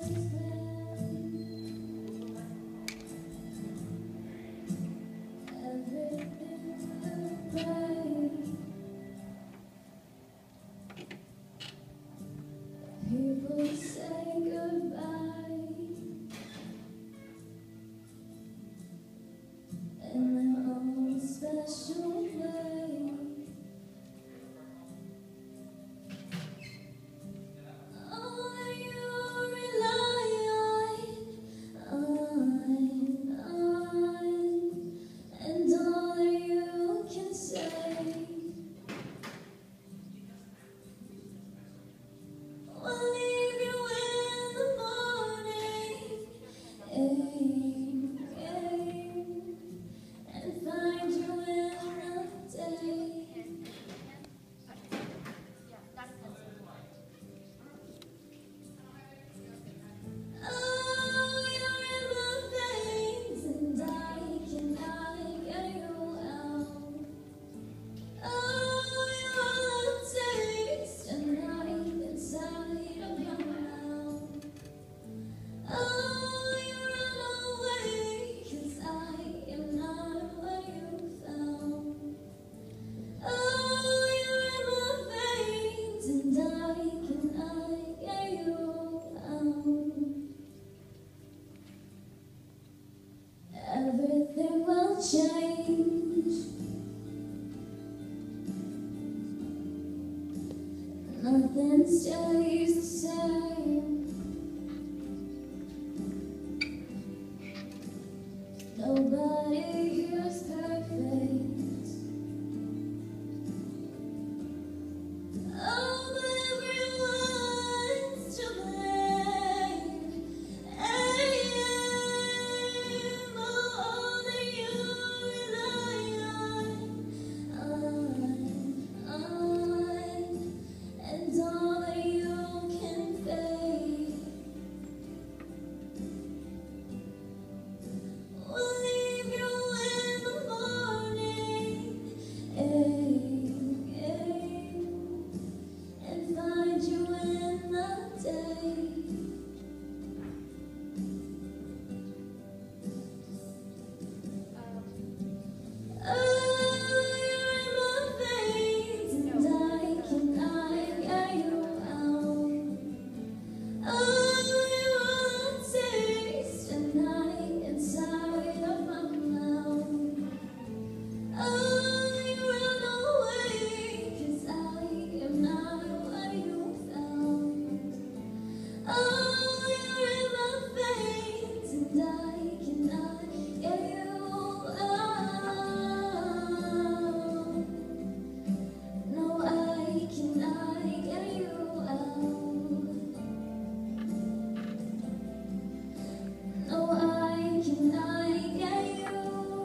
People say goodbye in their own special way. All you rely on, and all that you can say will leave you in the morning, and find you in the day. Oh, you're in my veins, and I cannot get you out. Oh, you're all a taste, and I'm inside of your mouth. Oh, you run away, 'cause I am not what you found. Oh, you're in my veins, and I cannot get you out. Everything will change. Nothing stays the same. Nobody here's perfect. Oh, but everyone's to blame. All that you rely on, and all that you can fake will leave you in the morning, and find you in the day. Oh, you're in my veins, and I cannot get you out. Oh, you want a taste, and I inside of my mouth. Oh, you run away, 'cause I am not what you found. Oh, you're in my veins, and I cannot get you out. No, I cannot get you out. No, I cannot get you.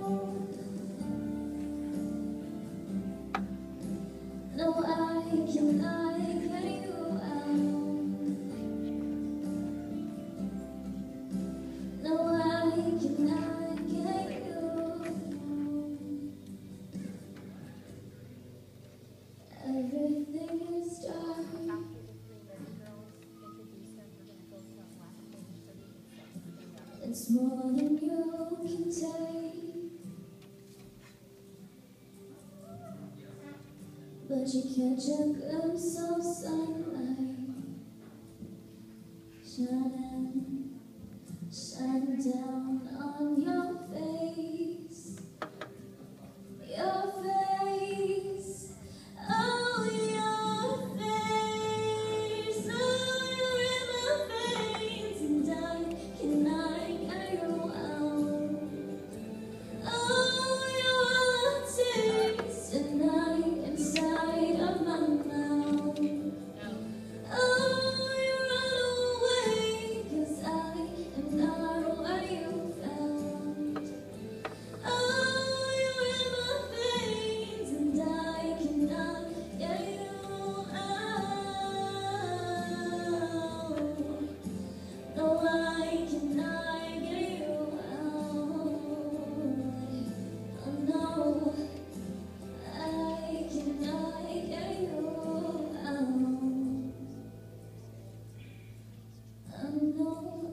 No, I cannot get you out. No, I cannot get you. Everything is dark. It's more than you can take, but you catch a glimpse of sunlight shining down on your face. Your face, oh, your face. Oh, you're in my veins, and I cannot get you out. Oh, you want a taste, and I'm inside of my mouth. Oh, you run away, 'cause I am not what you found. know